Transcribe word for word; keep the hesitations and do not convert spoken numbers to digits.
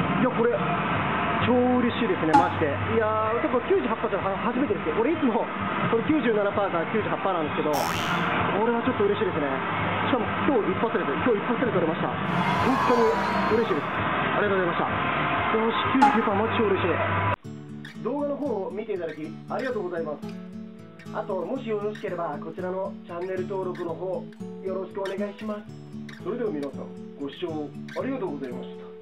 いや、これ超嬉しいですね、マジで。いやー、結構きゅうじゅうはちパーセント初めてですよ。俺いつもこれきゅうじゅうななパーセントからきゅうじゅうはちパーセントなんですけど、これはちょっと嬉しいですね。しかも今日一発です。今日一発で取れました。本当に嬉しいです。ありがとうございました。よし、きゅうじゅうきゅうパーセントマジ超嬉しい。動画の方を見ていただきありがとうございます。あと、もしよろしければこちらのチャンネル登録の方よろしくお願いします。それでは皆さん、ご視聴ありがとうございました。